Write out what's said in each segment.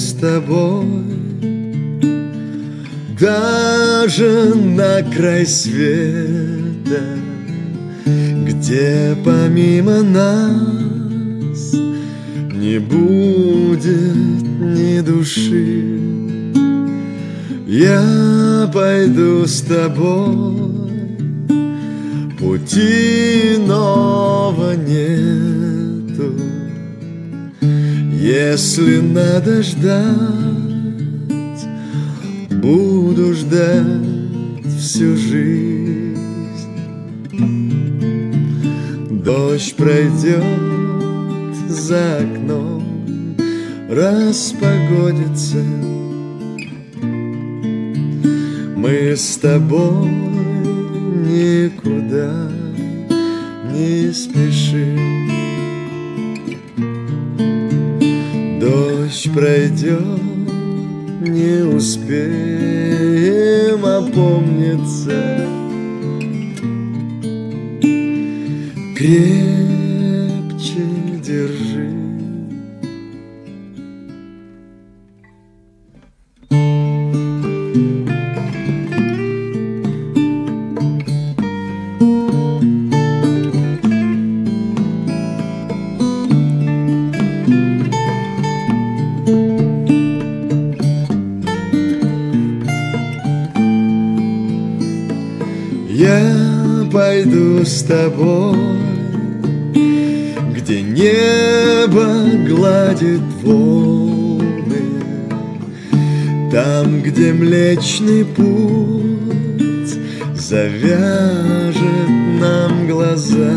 с тобой даже на край света, где помимо нас не будет ни души. Я пойду с тобой, пути иного нету. Если надо ждать, буду ждать всю жизнь. Дождь пройдет за окном, распогодится. Мы с тобой никуда не спешим. Дождь пройдет, не успеем опомниться. Крепче держи. Я пойду с тобой, где небо гладит волны, там, где Млечный Путь завяжет нам глаза.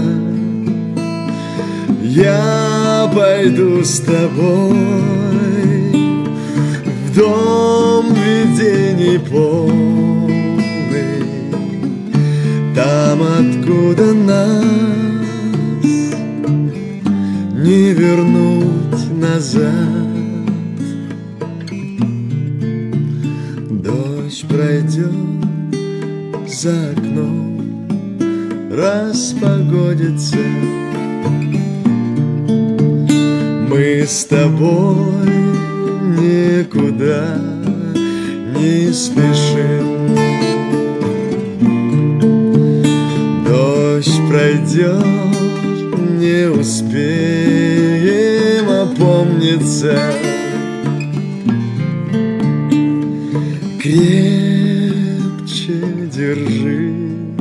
Я пойду с тобой в дом видений полный, там, откуда нас не вернуть назад. Дождь пройдет за окном, распогодится. Мы с тобой никуда не спешим. Дождь пройдет, не успеем опомниться. Крепче держи.